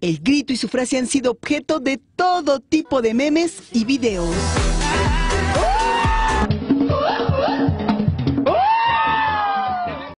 El grito y su frase han sido objeto de todo tipo de memes y videos.